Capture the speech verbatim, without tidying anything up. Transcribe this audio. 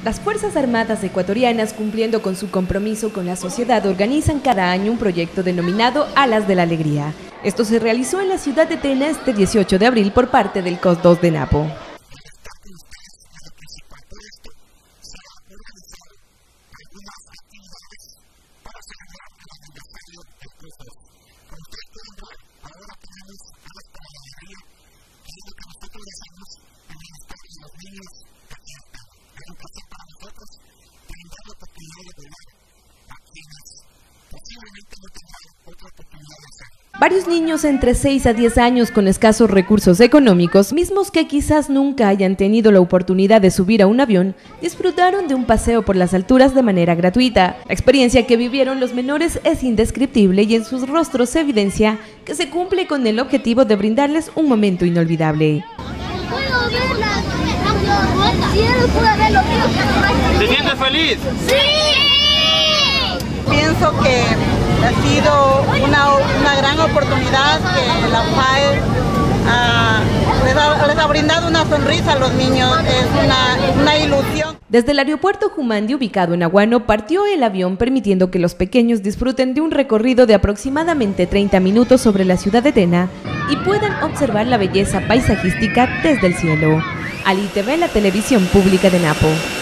Las Fuerzas Armadas ecuatorianas, cumpliendo con su compromiso con la sociedad, organizan cada año un proyecto denominado Alas de la Alegría. Esto se realizó en la ciudad de Tena este dieciocho de abril por parte del C O S dos de Napo. Varios niños entre seis a diez años con escasos recursos económicos, mismos que quizás nunca hayan tenido la oportunidad de subir a un avión, disfrutaron de un paseo por las alturas de manera gratuita. La experiencia que vivieron los menores es indescriptible y en sus rostros se evidencia que se cumple con el objetivo de brindarles un momento inolvidable. ¿Te sientes feliz? ¡Sí! Pienso que ha sido una, una gran oportunidad que la F A E ah, les, ha, les ha brindado una sonrisa a los niños, es una, una ilusión. Desde el aeropuerto Jumandi, ubicado en Aguano, partió el avión permitiendo que los pequeños disfruten de un recorrido de aproximadamente treinta minutos sobre la ciudad de Tena y puedan observar la belleza paisajística desde el cielo. Ali T V, la televisión pública de Napo.